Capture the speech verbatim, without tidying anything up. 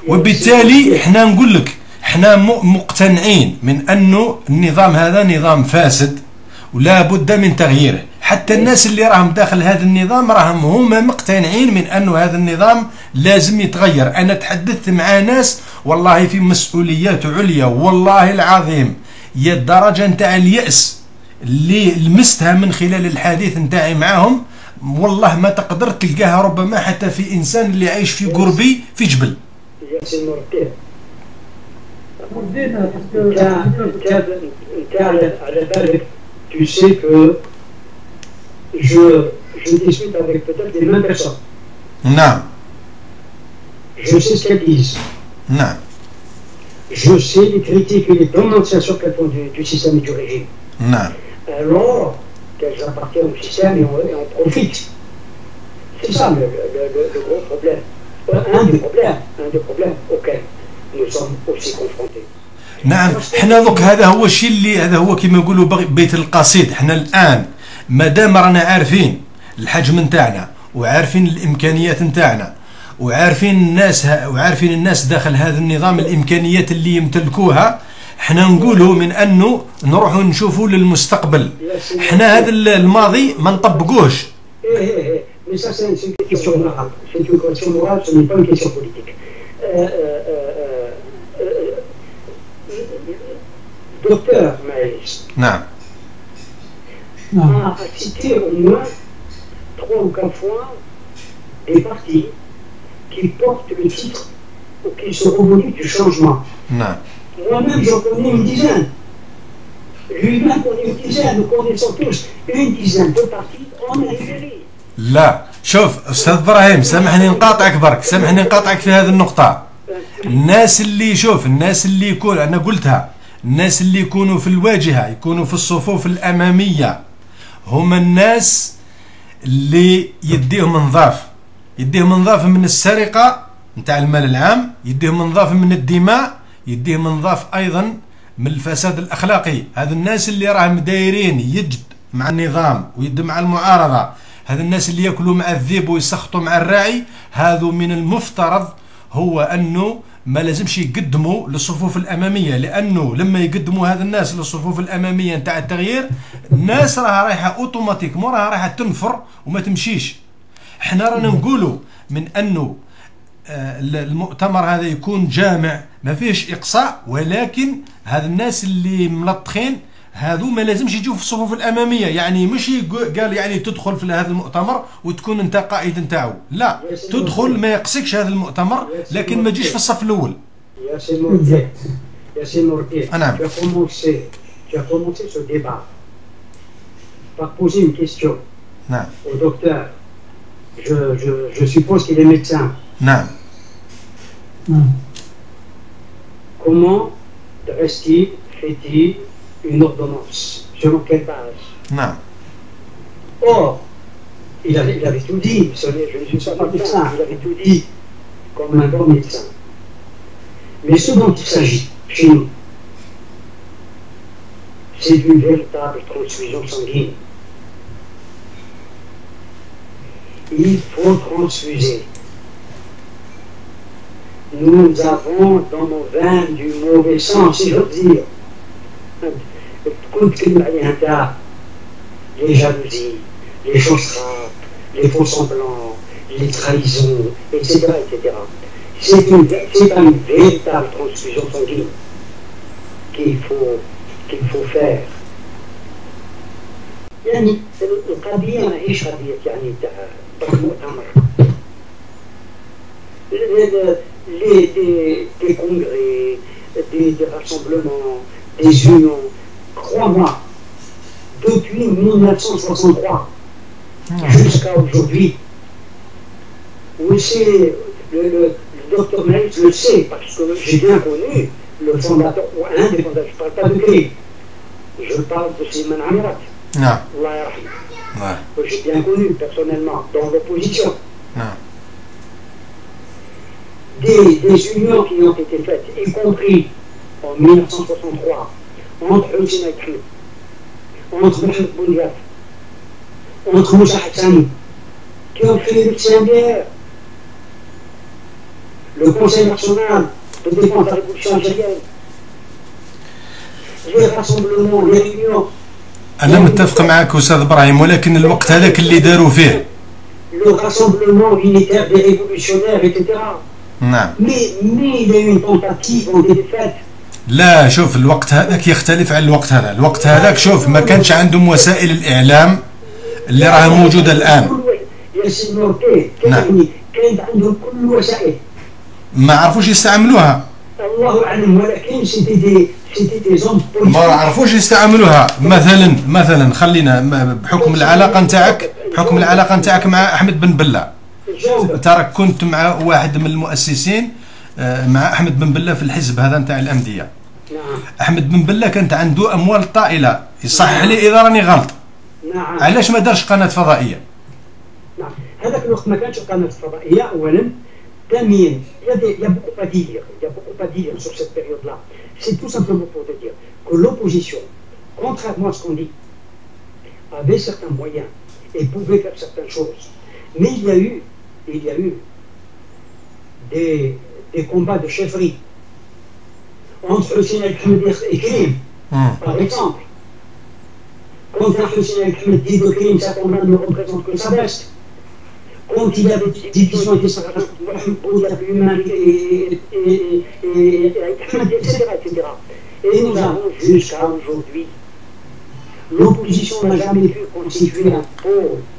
وبالتالي احنا نقول لك احنا مقتنعين من انه النظام هذا نظام فاسد ولا بد من تغييره. حتى الناس اللي راهم داخل هذا النظام راهم هما مقتنعين من انه هذا النظام لازم يتغير. انا تحدثت مع ناس والله في مسؤوليات عليا والله العظيم، هي الدرجه نتاع اليأس اللي لمستها من خلال الحديث نتاعي معاهم والله ما تقدر تلقاها ربما حتى في انسان اللي عايش في قربي في جبل. Tu sais que je, je discute avec peut-être les mêmes personnes. Non. Je sais ce qu'elles disent. Non. Je sais les critiques et les dénonciations qu'elles font du, du système et du régime. Non. Alors qu'elles appartiennent au système et on, et on profite. C'est ça le, le, le, le gros problème. Un des problèmes, un des problèmes auxquels nous sommes aussi confrontés. نعم حنا دوك هذا هو الشيء اللي هذا هو كما يقولوا بيت القصيد. حنا الان مادام رانا عارفين الحجم نتاعنا وعارفين الامكانيات نتاعنا وعارفين الناس وعارفين الناس داخل هذا النظام الامكانيات اللي يمتلكوها، حنا نقولوا من انه نروحوا نشوفوا للمستقبل. حنا هذا الماضي ما نطبقوش. Docteur Maëlys نعم a cité au moins trois ou quatre fois des partis qui portent le titre ou qui sont revenus du changement. نعم. Moi-même j'en connais une dizaine. Lui-même connaît une dizaine. Nous connaissons tous une dizaine de partis en Algérie. لا شوف استاذ ابراهيم سامحني نقاطعك برك، سامحني نقاطعك في هذه النقطة. الناس اللي شوف الناس اللي يكون انا قلتها الناس اللي يكونوا في الواجهة يكونوا في الصفوف الأمامية هم الناس اللي يديهم نظاف، يديهم نظاف من السرقة نتاع المال العام، يديهم نظاف من الدماء، يديهم نظاف أيضا من الفساد الأخلاقي. هذا الناس اللي راهم دايرين يد مع النظام ويد مع المعارضة، هذا الناس اللي يأكلوا مع الذئب ويسخطوا مع الراعي، هذا من المفترض هو أنه ما لازمش يقدموا للصفوف الاماميه، لانه لما يقدموا هذا الناس للصفوف الاماميه نتاع التغيير الناس راها رايحه اوتوماتيك مو راها رايحه تنفر وما تمشيش. احنا رانا نقولوا من انه المؤتمر هذا يكون جامع ما فيهش اقصاء، ولكن هذا الناس اللي ملطخين هذو ما لازمش يجوا في الصفوف الاماميه. يعني مش قال يعني تدخل في هذا المؤتمر وتكون انت قائد نتاعو، لا تدخل ما يقصكش هذا المؤتمر لكن ما تجيش في الصف الاول. ياسين نورتي ياسين نورتي نعم. Tu as commencé tu as commencé ce débat par poser une question نعم au docteur. Je je je suppose qu'il est médecin. نعم. Comment dresse-t-il, fait-il une ordonnance? Selon quelle base? Non. Or, il avait, il avait tout dit. Je ne suis pas médecin. Il avait tout dit comme un bon médecin. Mais ce dont il s'agit chez nous, c'est d'une véritable transfusion sanguine. Il faut transfuser. Nous avons dans nos veines du mauvais sang, si je veux dire. Les jalousies, les chausseras, les faux semblants, les trahisons, et cetera et cetera. C'est une, c'est une véritable transfusion sanguine qu'il faut, qu'il faut faire. يعني القضية ماهيش قضية يعني تاع مؤتمر. Les, des, des congrès, des, des rassemblements, des unions, crois-moi, depuis mille neuf cent soixante-trois mmh. jusqu'à aujourd'hui, oui, c'est le, le, le docteur Maëlys le sait, parce que j'ai bien connu le fondateur, ou un des fondateurs, je ne parle pas de lui, je parle de Slimane Amirat. Non. Ouais. Que j'ai bien connu personnellement, dans l'opposition. Non. Des, des unions qui ont été faites, y compris en mille neuf cent soixante-trois, entre Hussein Aïkri, entre Mohamed Bouliaf, entre Moussa Hassani, qui ont fait le Tien-Bière. Le le Conseil national de défense de la révolution algérienne, les rassemblements, les réunions. انا متفق معك استاذ ابراهيم، ولكن الوقت هذاك اللي داروا فيه le rassemblement unitaire des révolutionnaires, et cetera. نعم. Mais, mais il y a eu une tentative en défaite. لا شوف، الوقت هذاك يختلف عن الوقت هذا. الوقت هذاك شوف ما كانش عندهم وسائل الاعلام اللي راها موجوده الان. يا سيدي كان كانت عندهم كل الوسائل، ما عرفوش يستعملوها. الله اعلم، ولكن سيتي دي سيتي دي زون ما عرفوش يستعملوها. مثلا مثلا خلينا بحكم العلاقه نتاعك بحكم العلاقه نتاعك مع احمد بن بله، تراك كنت مع واحد من المؤسسين مع احمد بن بله في الحزب هذا نتاع الامديه. نعم. احمد بن بله كانت عنده اموال طائله، يصح لي اذا راني غلط. نعم. علاش ما دارش قناه فضائيه؟ نعم، هذاك الوقت ما كانش قناه فضائيه اولا. ثانيا il y a beaucoup à dire il y a beaucoup à dire sur cette période là. C'est tout simplement pour te dire que l'opposition, contrairement à ce qu'on dit, avait certains moyens et pouvait faire certaines choses. Mais il y a eu, il y a eu des, des combats de chefferie entre Hussein el-Khmedi et Krim, mm. par exemple. Quand Hussein el-Khmedi dit que Krim, sa commande ne représente que sa veste. Quand il y avait des divisions et et cetera, et cetera. Et nous avons jusqu'à aujourd'hui, l'opposition n'a jamais pu constituer un pôle